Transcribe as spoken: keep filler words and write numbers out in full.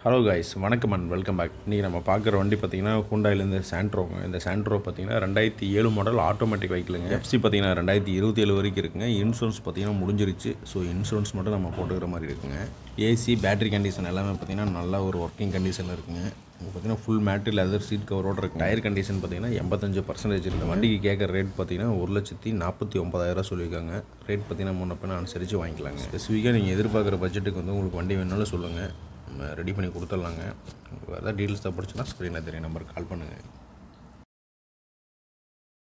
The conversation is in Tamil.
ஹலோ கைஸ், வணக்கம் அண்ட் வெல்கம் பேக். இன்றைக்கி நம்ம பார்க்குற வண்டி பார்த்திங்கன்னா ஹுண்டாயிலேருந்து சாண்ட்ரோங்க. இந்த சாண்ட்ரோ பார்த்திங்கன்னா ரெண்டாயிரத்தி ஏழு மாடல் ஆட்டோமேட்டிக் வெஹிக்கிளுங்க. எஃப்சி பார்த்திங்கன்னா ரெண்டாயிரத்தி இருபத்தி ஏழு வரைக்கும் இருக்குங்க. இன்சூரன்ஸ் பார்த்திங்கன்னா முடிஞ்சிருச்சு. ஸோ இன்சூரன்ஸ் மட்டும் நம்ம போட்டுக்கிற மாதிரி இருக்குங்க. ஏசி பேட்டரி கண்டிஷன் எல்லாமே பார்த்திங்கன்னா நல்ல ஒரு ஒர்க்கிங் கண்டிஷனில் இருக்குங்க. பார்த்திங்கன்னா ஃபுல் மேட்டு லெதர் சீட் கவரோட இருக்குது. டயர் கண்டிஷன் பார்த்திங்கன்னா எண்பத்தஞ்சு பர்சன்டேஜ் இருக்குது. வண்டிக்கு கேட்குற ரேட் பார்த்திங்கன்னா ஒரு லட்சத்தி நாற்பத்தி ஒம்பதாயிரம் சொல்லியிருக்காங்க. ரேட் பார்த்திங்கன்னா முன்ன பின்ன அனுசரித்து வாங்கிக்கலாங்க. ஸ்பெசிஃபிக்காக நீங்கள் எதிர்பார்க்குற பட்ஜெட்டுக்கு வந்து உங்களுக்கு வண்டி வேணாலும் சொல்லுங்கள், ரெடி பண்ணி கொடுத்துட்லாங்க. வேறு ஏதாவது டீட்டெயில்ஸ் தான் படிச்சுன்னா ஸ்க்ரீனில் தெரிய நம்பருக்கு கால் பண்ணுங்கள்.